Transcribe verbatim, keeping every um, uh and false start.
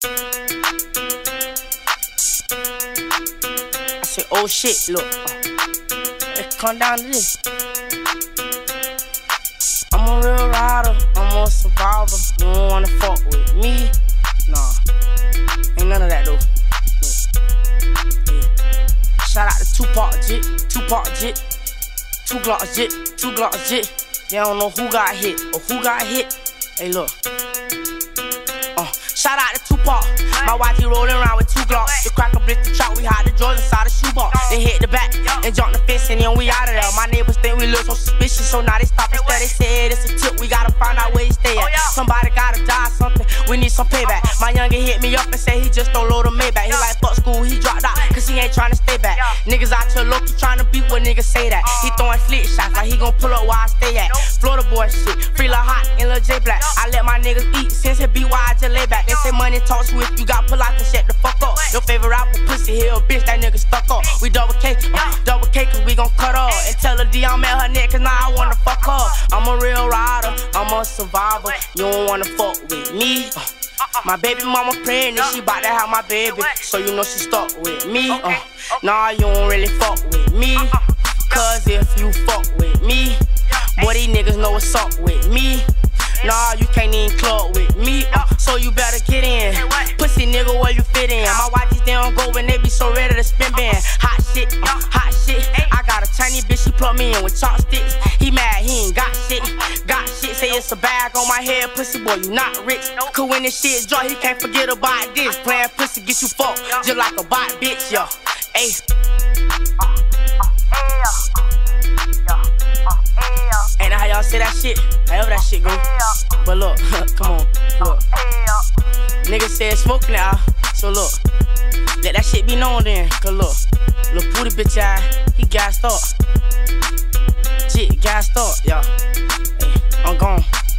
I say, oh shit, look. Let's come down to this. I'm a real rider, I'm a survivor. You don't wanna fuck with me? Nah, ain't none of that though. Yeah. Shout out to Tupac Jit, Tupac Jit, two Glocks Jit, two Glocks Jit. They don't know who got hit or who got hit. Hey, look. Uh, shout out to Tupac. My Y G rolling around with two Glocks. The crack a blitz the trap, we hide the drawers inside the shoebox. Then hit the back and jump the fence and then we out of there. My neighbors think we look so suspicious, so now they stop instead. They said it's a tip, we gotta find out where he stay at. Somebody gotta die something, we need some payback. My youngin' hit me up and say he just don't load a Maybach. He like fuck school, he dropped out cause he ain't tryna stay back. Niggas out here local tryna beat what niggas say that. He throwing flick shots like he gon' pull up where I stay at. Florida boy shit, free Lil Hot and Lil J Black. I let my niggas eat since he B Y I just lay back. They say money talks, so if you got pull out, then shut the fuck up. Your favorite rapper pussy here, bitch, that nigga stuck up. We double K, uh, double K cause we gon' cut off. And tell her D I'm at her neck cause now I wanna fuck her. I'm a real rider, I'm a survivor. You don't wanna fuck with me. uh, My baby mama pregnant, she bout to have my baby, so you know she stuck with me. uh, Nah, you don't really fuck with me, cause if you fuck with me, boy, these niggas know what's up with me. Nah, you can't even club with me, uh, so you better get in. Pussy nigga, where you fit in? My Y Gs, they don't go when they be so ready to spin band. Hot shit, uh, hot shit. I got a Chinese bitch, she plug me in with chopsticks. He mad, he ain't got shit. Got shit, say it's a bag on my head. Pussy boy, you not rich. Cause when this shit drop, he can't forget about this. Playing pussy get you fucked, just like a bot bitch, yo. Ayy. Ain't that how y'all say that shit? However that shit go. But look, come on, look. Niggas said smoke now, so look. Let that shit be known then, cause look. Lil' booty bitch eye, he gassed up. Jit gassed up, y'all. Hey, I'm gone.